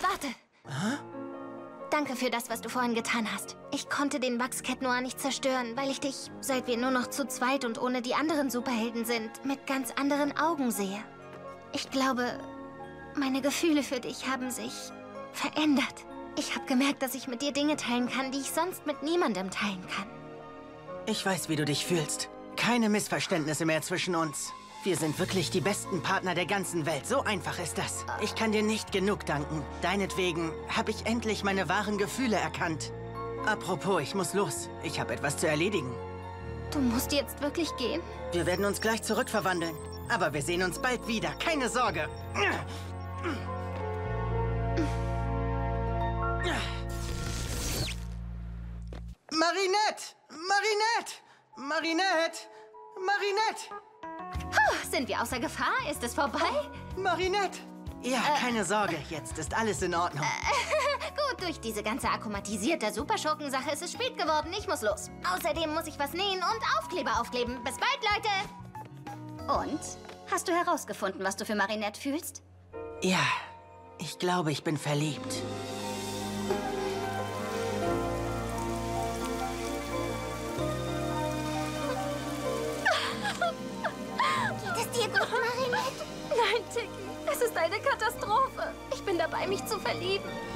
Warte! Hä? Danke für das, was du vorhin getan hast. Ich konnte den Wachscat Noir nicht zerstören, weil ich dich, seit wir nur noch zu zweit und ohne die anderen Superhelden sind, mit ganz anderen Augen sehe. Ich glaube, meine Gefühle für dich haben sich verändert. Ich habe gemerkt, dass ich mit dir Dinge teilen kann, die ich sonst mit niemandem teilen kann. Ich weiß, wie du dich fühlst. Keine Missverständnisse mehr zwischen uns. Wir sind wirklich die besten Partner der ganzen Welt. So einfach ist das. Ich kann dir nicht genug danken. Deinetwegen habe ich endlich meine wahren Gefühle erkannt. Apropos, ich muss los. Ich habe etwas zu erledigen. Du musst jetzt wirklich gehen? Wir werden uns gleich zurückverwandeln. Aber wir sehen uns bald wieder. Keine Sorge. Marinette! Marinette! Marinette! Marinette! Puh, sind wir außer Gefahr? Ist es vorbei? Marinette! Ja, keine Sorge. Jetzt ist alles in Ordnung. Gut, durch diese ganze akkumatisierte Superschurkensache ist es spät geworden. Ich muss los. Außerdem muss ich was nähen und Aufkleber aufkleben. Bis bald, Leute! Und? Hast du herausgefunden, was du für Marinette fühlst? Ja, ich glaube, ich bin verliebt. Geht es dir gut, Marinette? Nein, Tiki. Es ist eine Katastrophe. Ich bin dabei, mich zu verlieben.